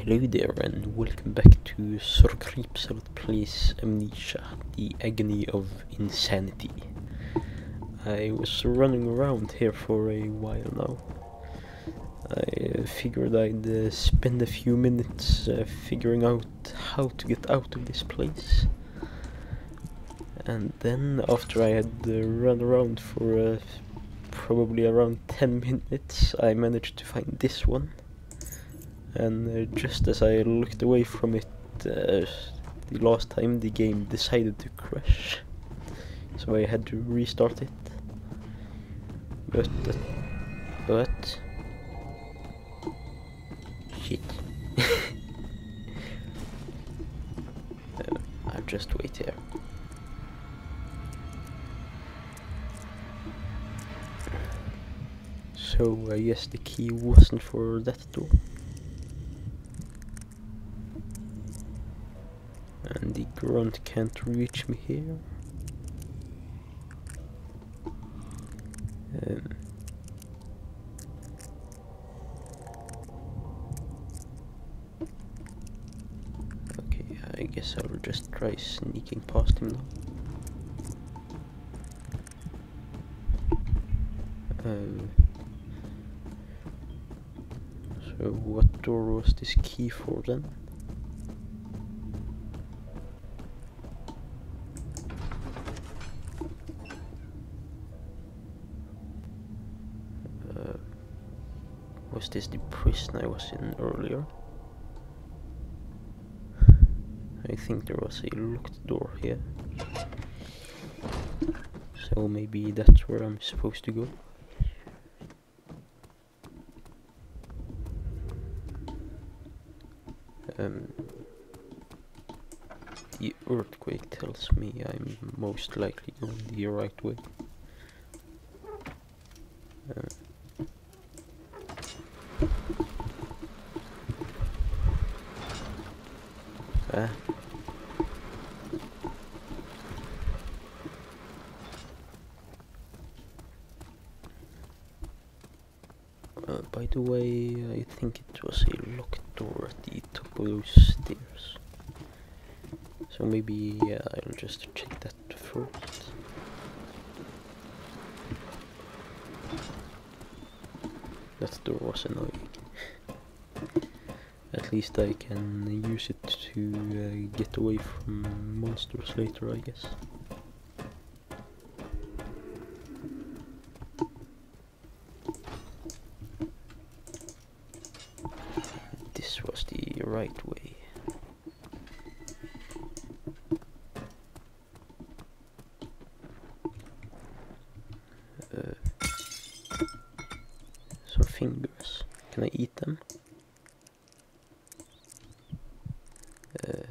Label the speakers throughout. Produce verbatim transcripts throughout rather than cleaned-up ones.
Speaker 1: Hello there and welcome back to ZirCreepsAlot plays Amnesia, the Agony of Insanity. I was running around here for a while now. I uh, figured I'd uh, spend a few minutes uh, figuring out how to get out of this place. And then after I had uh, run around for uh, probably around ten minutes, I managed to find this one. And uh, just as I looked away from it uh, the last time, the game decided to crash. So I had to restart it. But... Uh, but... Shit. uh, I'll just wait here. So I guess the key wasn't for that door. And the grunt can't reach me here. Um, okay, I guess I'll just try sneaking past him now. Uh, so what door was this key for then? Was this the prison I was in earlier? I think there was a locked door here. So maybe that's where I'm supposed to go. Um, the earthquake tells me I'm most likely going the right way. Uh, Ah. Uh, by the way, I think it was a locked door at the top of those stairs. So maybe yeah, I'll just check that first. That door was annoying. At least I can use it to uh, get away from monsters later, I guess. This was the right way. Uh, some fingers. Can I eat them? Uh,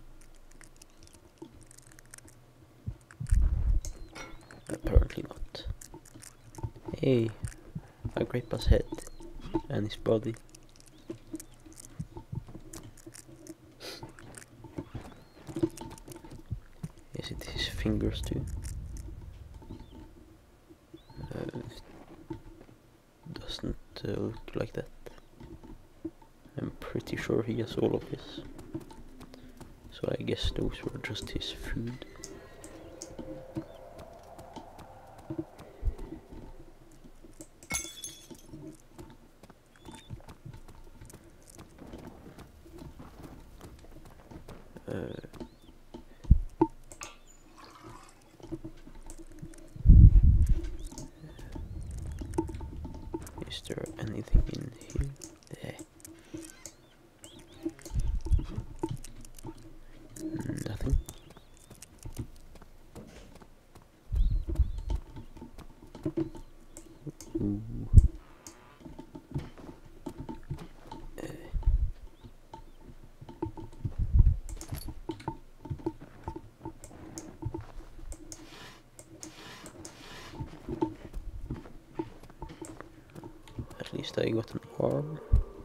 Speaker 1: apparently not. Hey, Agrippa's head and his body. Is it his fingers too? Uh, doesn't uh, look like that. I'm pretty sure he has all of this. So I guess those were just his food. Uh, is there anything in here? Yeah. Nothing. Ooh. Uh. At least I got an arm.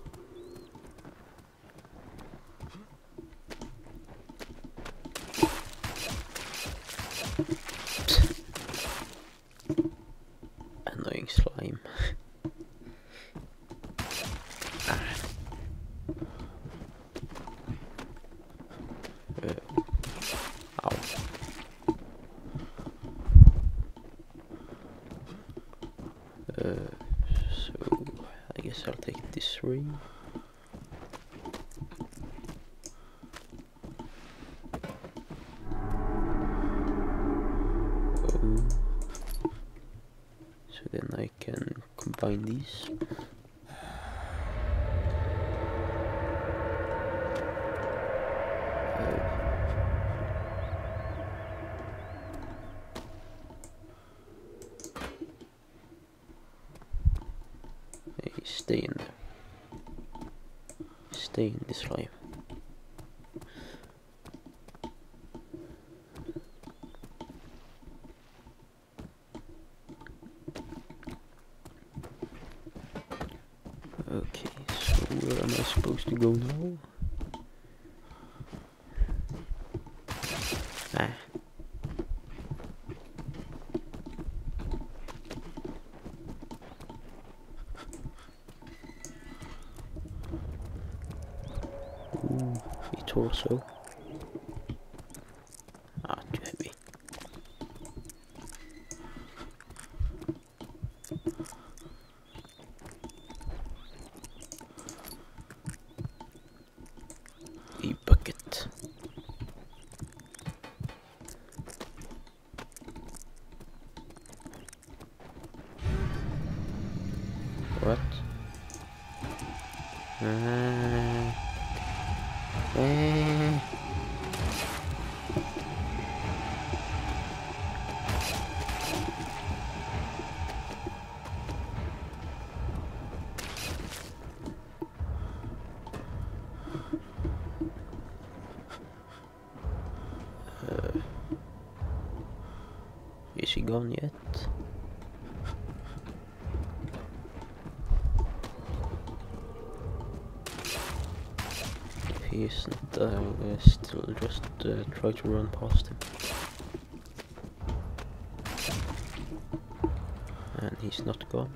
Speaker 1: Annoying slime. I'll take it this way. Oh. So then I can combine these. Stay in there. Stay in this life. Okay, so where am I supposed to go now? Ah. Ooh, it also. Ah, too heavy. A bucket. What? Ah. Eh. Uh, is he gone yet? If he isn't, I'll uh, still just uh, try to run past him. And he's not gone.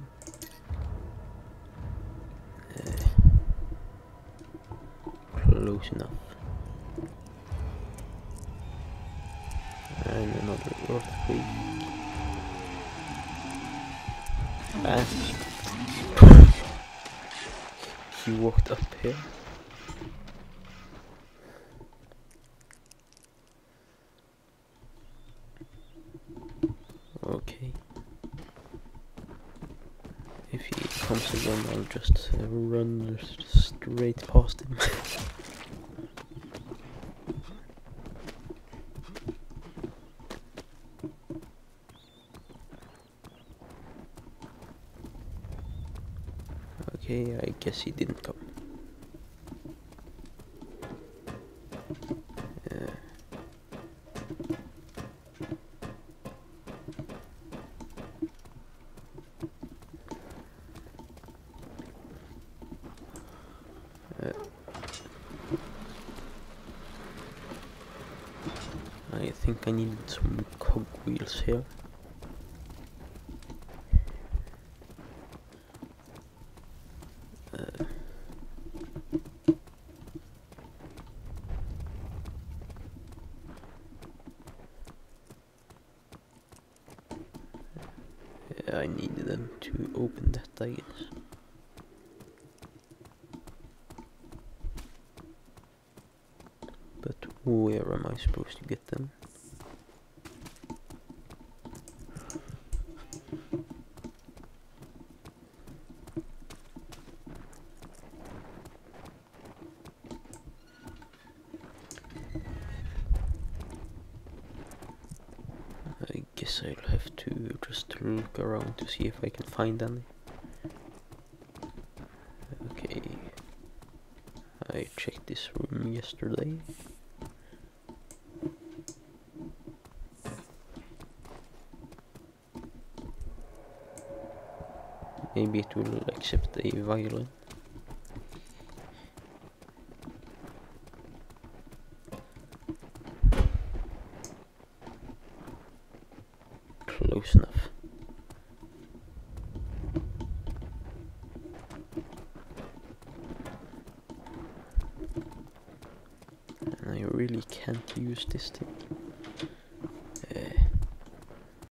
Speaker 1: Uh, close enough. And another earthquake. And he walked up here. Okay. If he comes again, I'll just uh, run straight past him. Okay, I guess he didn't come. Uh, uh, I think I needed some cogwheels here. Uh, yeah, I needed them to open that, I guess. But where am I supposed to get them? I guess I'll have to just look around to see if I can find any. Okay, I checked this room yesterday. Maybe it will accept a violin. Close enough. And I really can't use this thing.